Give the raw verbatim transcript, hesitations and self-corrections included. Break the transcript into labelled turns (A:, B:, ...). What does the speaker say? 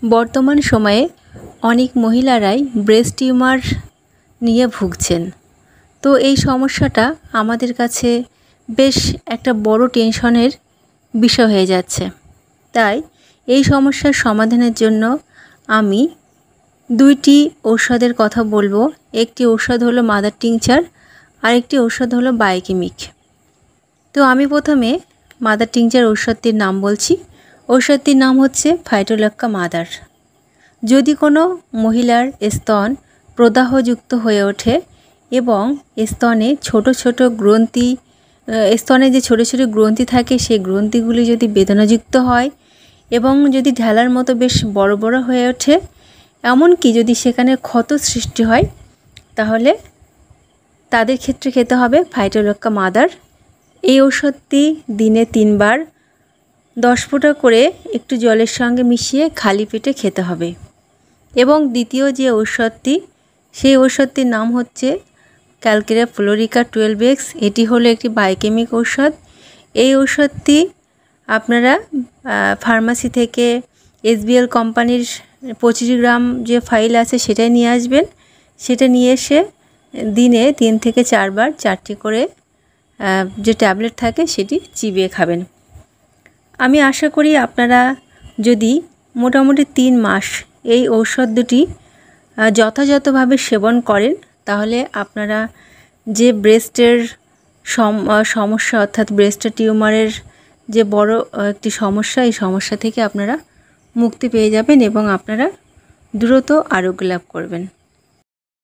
A: বর্তমান সময়ে অনেক মহিলারাই ব্রেস্ট টিউমার নিয়ে ভুগছেন। তো এই সমস্যাটা আমাদের কাছে বেশ একটা বড় টেনশনের বিষয় হয়ে যাচ্ছে। তাই এই সমস্যার সমাধানের জন্য আমি দুইটি ঔষধের কথা বলবো। একটি ঔষধ হলো মাদার টিংচার আর একটি ঔষধ হলো বায়োকেমিক। তো আমি প্রথমে মাদার টিংচার ঔষধটির নাম বলছি। ঔষধটির নাম হচ্ছে ফাইটোলাক্কা মাদার। যদি কোনো মহিলার স্তন প্রদাহযুক্ত হয়ে ওঠে এবং স্তনে ছোট ছোট গ্রন্থি স্তনে যে ছোট ছোট গ্রন্থি থাকে সেই গ্রন্থিগুলি যদি বেদনাযুক্ত হয় এবং যদি ঢেলার মতো বেশ বড় বড় হয়ে ওঠে, এমনকি যদি সেখানে ক্ষত সৃষ্টি হয়, তাহলে তাদের ক্ষেত্রে খেতে হবে ফাইটোলাক্কা মাদার। এই ঔষধটি দিনে তিনবার দশ ফোঁটা করে একটু জলের সঙ্গে মিশিয়ে খালি পেটে খেতে হবে। এবং দ্বিতীয় যে ঔষধটি, সেই ঔষধটির নাম হচ্ছে ক্যালকেরিয়া ফ্লোরিকা টুয়েলভ এক্স। এটি হলো একটি বায়োকেমিক ঔষধ। এই ঔষধটি আপনারা ফার্মাসি থেকে এসবিএল কোম্পানির পঁচিশ গ্রাম যে ফাইল আছে সেটাই নিয়ে আসবেন। সেটা নিয়ে এসে দিনে তিন থেকে চারবার চারটি করে যে ট্যাবলেট থাকে সেটি চিবিয়ে খাবেন। আমি আশা করি আপনারা যদি মোটামুটি তিন মাস এই ঔষধ দুটি যথাযথভাবে সেবন করেন, তাহলে আপনারা যে ব্রেস্টের সমস্যা অর্থাৎ ব্রেস্টের টিউমারের যে বড় একটি সমস্যা, এই সমস্যা থেকে আপনারা মুক্তি পেয়ে যাবেন এবং আপনারা দ্রুত আরোগ্য লাভ করবেন।